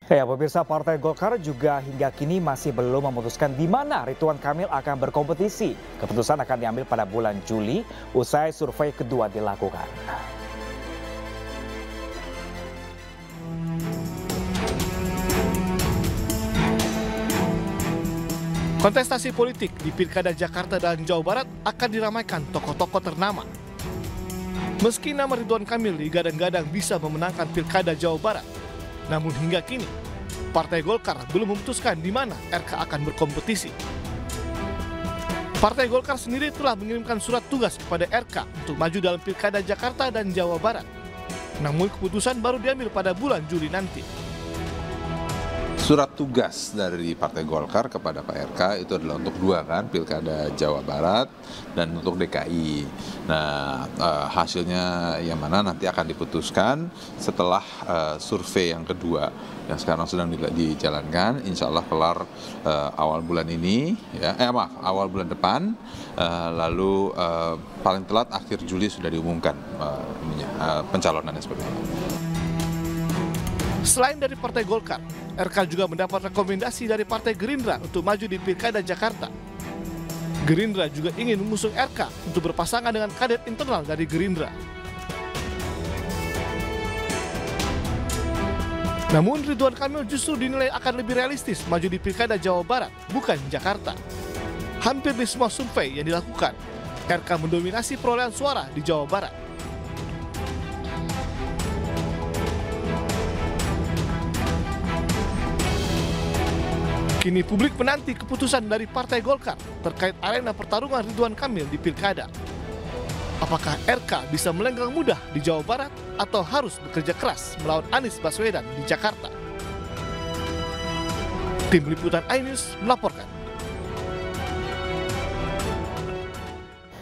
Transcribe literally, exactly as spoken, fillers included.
Ya, pemirsa, Partai Golkar juga hingga kini masih belum memutuskan di mana Ridwan Kamil akan berkompetisi. Keputusan akan diambil pada bulan Juli usai survei kedua dilakukan. Kontestasi politik di Pilkada Jakarta dan Jawa Barat akan diramaikan tokoh-tokoh ternama. Meski nama Ridwan Kamil digadang-gadang bisa memenangkan Pilkada Jawa Barat, namun hingga kini, Partai Golkar belum memutuskan di mana R K akan berkompetisi. Partai Golkar sendiri telah mengirimkan surat tugas kepada R K untuk maju dalam Pilkada Jakarta dan Jawa Barat. Namun keputusan baru diambil pada bulan Juli nanti. Surat tugas dari Partai Golkar kepada Pak R K itu adalah untuk dua kan, Pilkada Jawa Barat dan untuk D K I. Nah, eh, hasilnya yang mana nanti akan diputuskan setelah eh, survei yang kedua yang sekarang sedang dijalankan. Insya Allah kelar eh, awal bulan ini, ya, eh maaf awal bulan depan, eh, lalu eh, paling telat akhir Juli sudah diumumkan eh, eh, pencalonannya seperti itu. Selain dari Partai Golkar, R K juga mendapat rekomendasi dari Partai Gerindra untuk maju di Pilkada Jakarta. Gerindra juga ingin mengusung R K untuk berpasangan dengan kader internal dari Gerindra. Namun Ridwan Kamil justru dinilai akan lebih realistis maju di Pilkada Jawa Barat, bukan Jakarta. Hampir di semua survei yang dilakukan, R K mendominasi perolehan suara di Jawa Barat. Kini publik menanti keputusan dari Partai Golkar terkait arena pertarungan Ridwan Kamil di Pilkada. Apakah R K bisa melenggang mudah di Jawa Barat atau harus bekerja keras melawan Anies Baswedan di Jakarta? Tim Liputan iNews melaporkan.